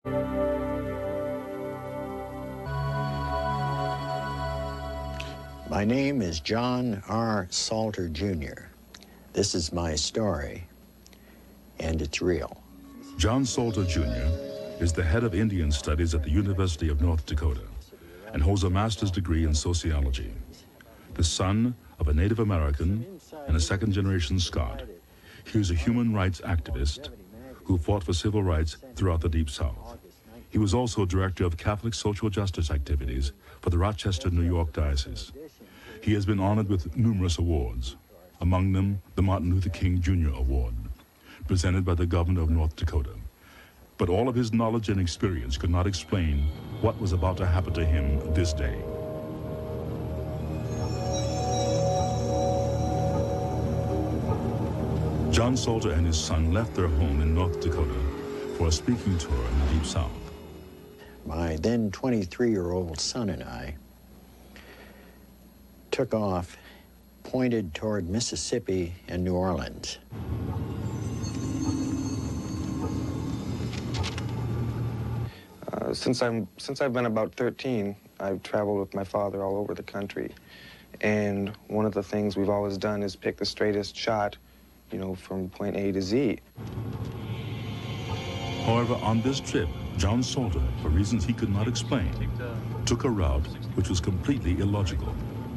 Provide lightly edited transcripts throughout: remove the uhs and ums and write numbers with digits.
My name is John R. Salter, Jr. This is my story, and it's real. John Salter, Jr. is the head of Indian Studies at the University of North Dakota and holds a master's degree in sociology. The son of a Native American and a second-generation Scot, he was a human rights activist who fought for civil rights throughout the Deep South. He was also director of Catholic social justice activities for the Rochester, New York Diocese. He has been honored with numerous awards, among them the Martin Luther King Jr. Award, presented by the governor of North Dakota. But all of his knowledge and experience could not explain what was about to happen to him this day. John Salter and his son left their home in North Dakota for a speaking tour in the Deep South. My then 23-year-old son and I took off, pointed toward Mississippi and New Orleans. Since I've been about 13, I've traveled with my father all over the country. And one of the things we've always done is pick the straightest shot, you know, from point A to Z. However, on this trip, John Salter, for reasons he could not explain, took a route which was completely illogical.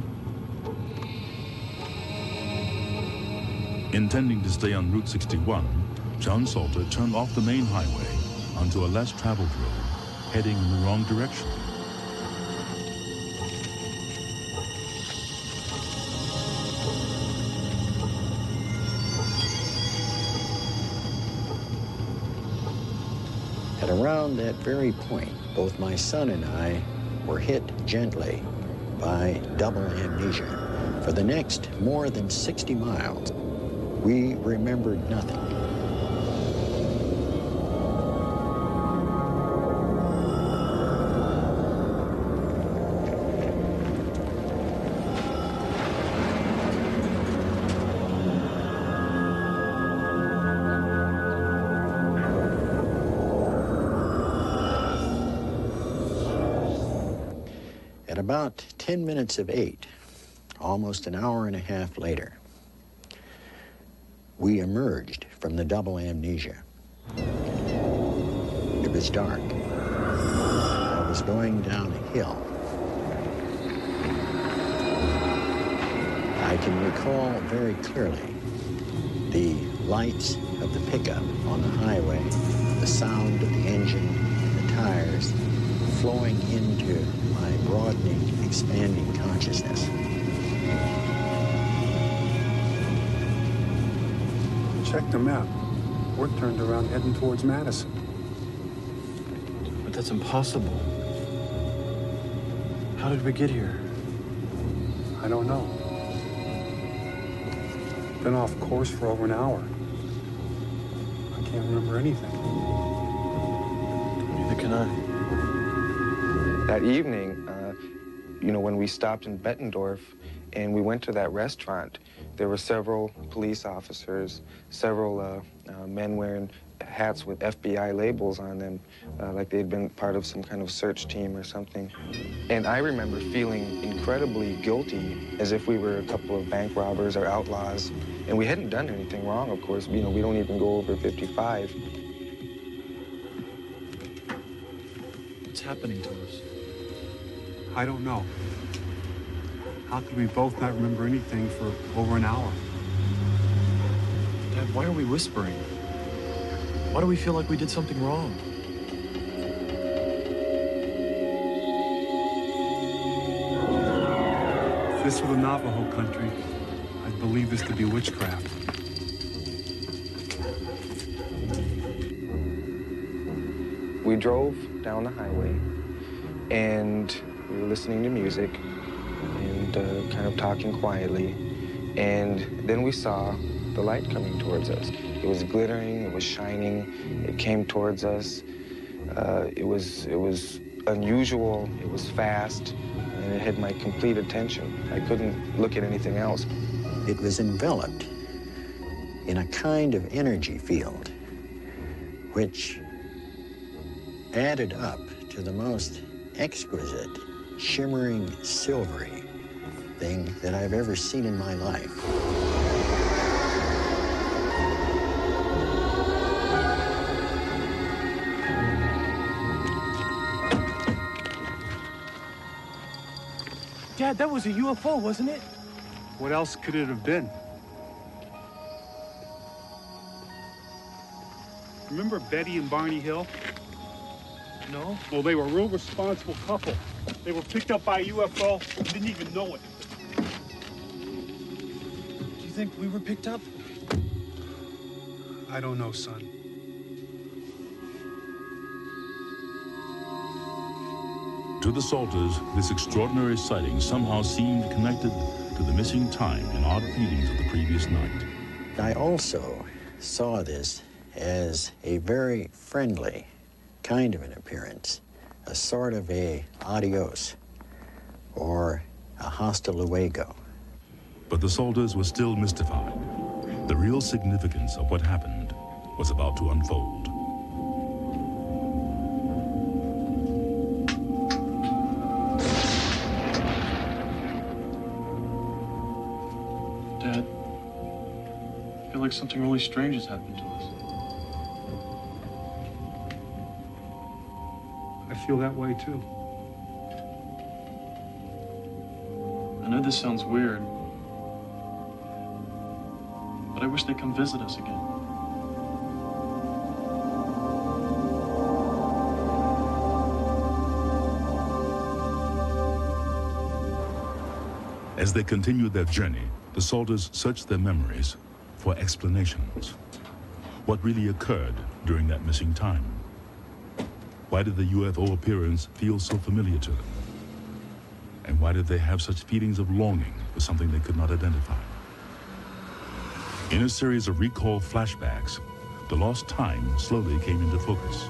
Intending to stay on Route 61, John Salter turned off the main highway onto a less traveled road, heading in the wrong direction. At around that very point, both my son and I were hit gently by double amnesia. For the next more than 60 miles, we remembered nothing. At about 10 minutes of 8, almost an hour and a half later, we emerged from the double amnesia. It was dark. I was going down a hill. I can recall very clearly the lights of the pickup on the highway, the sound of the engine, the tires, flowing into my broadening, expanding consciousness. Check the map. We're turned around heading towards Madison. But that's impossible. How did we get here? I don't know. Been off course for over an hour. I can't remember anything. Neither can I. That evening, you know, when we stopped in Bettendorf and we went to that restaurant, there were several police officers, several men wearing hats with FBI labels on them, like they'd been part of some kind of search team or something. And I remember feeling incredibly guilty, as if we were a couple of bank robbers or outlaws. And we hadn't done anything wrong, of course. You know, we don't even go over 55. What's happening to us? I don't know. How could we both not remember anything for over an hour? Dad, why are we whispering? Why do we feel like we did something wrong? If this were the Navajo country, I'd believe this to be witchcraft. We drove down the highway, and we were listening to music and kind of talking quietly. And then we saw the light coming towards us. It was glittering, it was shining, it came towards us. It was unusual, it was fast, and it had my complete attention. I couldn't look at anything else. It was enveloped in a kind of energy field, which added up to the most exquisite, shimmering, silvery thing that I've ever seen in my life. Dad, that was a UFO, wasn't it? What else could it have been? Remember Betty and Barney Hill? No. Well, they were a real responsible couple. They were picked up by a UFO and didn't even know it. Do you think we were picked up? I don't know, son. To the Salters, this extraordinary sighting somehow seemed connected to the missing time and odd feelings of the previous night. I also saw this as a very friendly kind of an appearance, a sort of a adios or a hasta luego. But the Salters were still mystified. The real significance of what happened was about to unfold. Dad, I feel like something really strange has happened to us. I feel that way, too. I know this sounds weird, but I wish they'd come visit us again. As they continued their journey, the Salters searched their memories for explanations. What really occurred during that missing time? Why did the UFO appearance feel so familiar to them? And why did they have such feelings of longing for something they could not identify? In a series of recall flashbacks, the lost time slowly came into focus.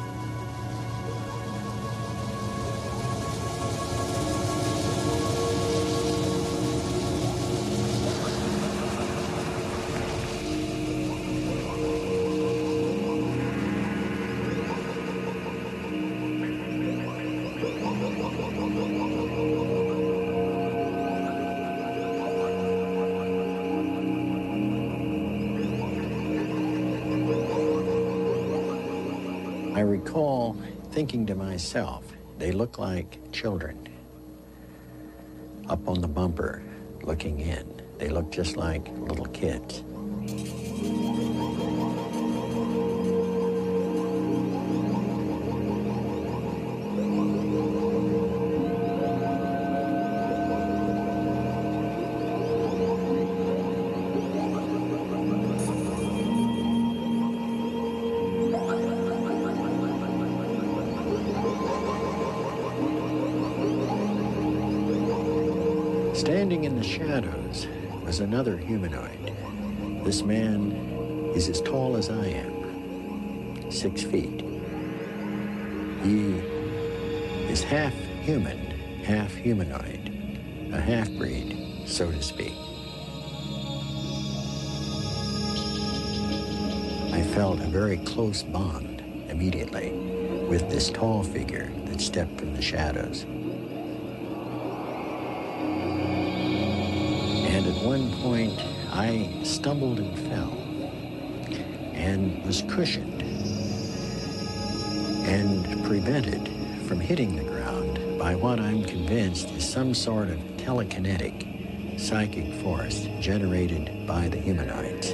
I recall thinking to myself, they look like children up on the bumper looking in. They look just like little kids. Standing in the shadows was another humanoid. This man is as tall as I am, 6 feet. He is half human, half humanoid, a half-breed, so to speak. I felt a very close bond immediately with this tall figure that stepped from the shadows. And at one point, I stumbled and fell and was cushioned and prevented from hitting the ground by what I'm convinced is some sort of telekinetic psychic force generated by the humanoids.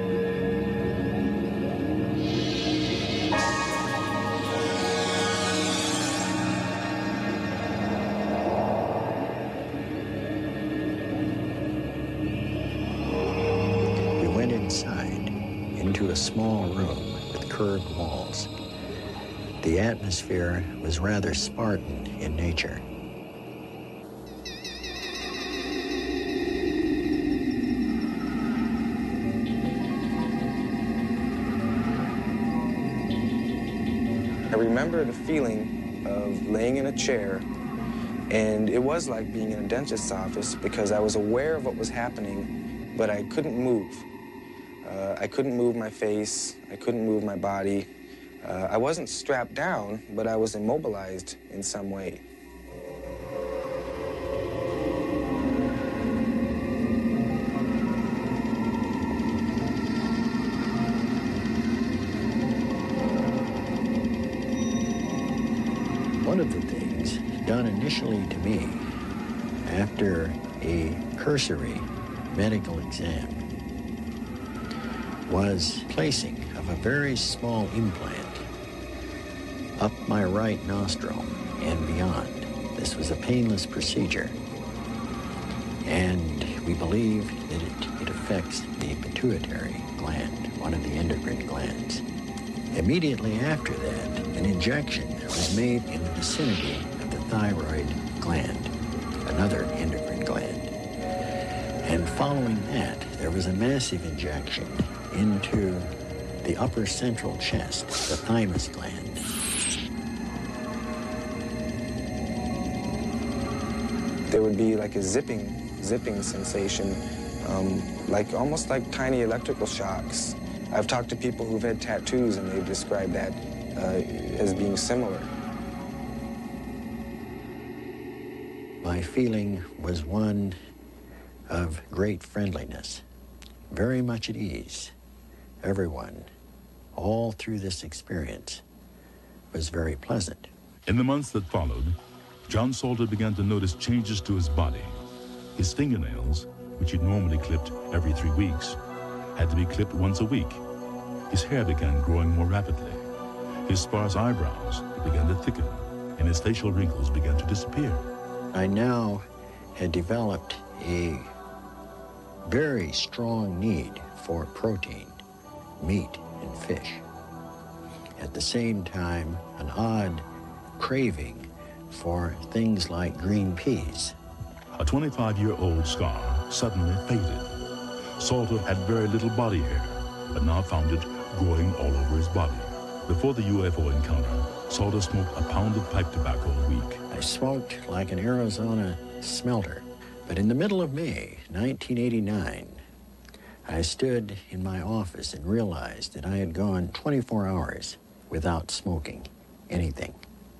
Into a small room with curved walls. The atmosphere was rather Spartan in nature. I remember the feeling of laying in a chair, and it was like being in a dentist's office because I was aware of what was happening, but I couldn't move. I couldn't move my face, I couldn't move my body. I wasn't strapped down, but I was immobilized in some way. One of the things done initially to me after a cursory medical exam was placing of a very small implant up my right nostril and beyond. This was a painless procedure, and we believe that it affects the pituitary gland, one of the endocrine glands. Immediately after that, an injection was made in the vicinity of the thyroid gland, another endocrine gland. And following that, there was a massive injection into the upper central chest, the thymus gland. There would be like a zipping sensation, almost like tiny electrical shocks. I've talked to people who've had tattoos, and they've described that as being similar. My feeling was one of great friendliness, very much at ease. Everyone, all through this experience, was very pleasant. In the months that followed, John Salter began to notice changes to his body. His fingernails, which he normally clipped every 3 weeks, had to be clipped once a week. His hair began growing more rapidly. His sparse eyebrows began to thicken, and his facial wrinkles began to disappear. I now had developed a very strong need for protein, meat and fish. At the same time, an odd craving for things like green peas. A 25-year-old scar suddenly faded. Salter had very little body hair, but now found it growing all over his body. Before the UFO encounter, Salter smoked a pound of pipe tobacco a week. I smoked like an Arizona smelter. But in the middle of May 1989, I stood in my office and realized that I had gone 24 hours without smoking anything.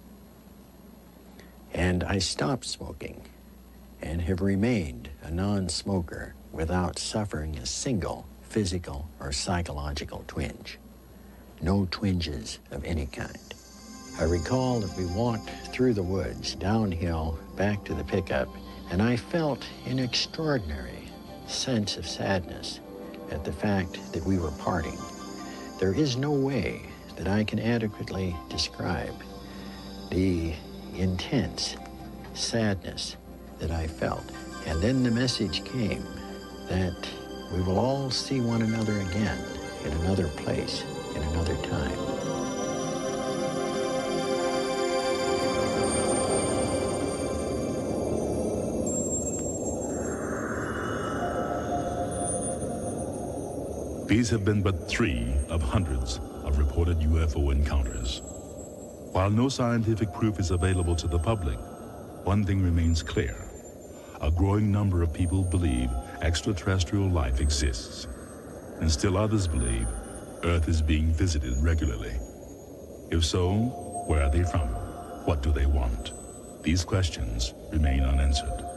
And I stopped smoking and have remained a non-smoker without suffering a single physical or psychological twinge. No twinges of any kind. I recall that we walked through the woods, downhill, back to the pickup, and I felt an extraordinary sense of sadness at the fact that we were parting. There is no way that I can adequately describe the intense sadness that I felt. And then the message came that we will all see one another again in another place, in another time. These have been but 3 of hundreds of reported UFO encounters. While no scientific proof is available to the public, one thing remains clear. A growing number of people believe extraterrestrial life exists, and still others believe Earth is being visited regularly. If so, where are they from? What do they want? These questions remain unanswered.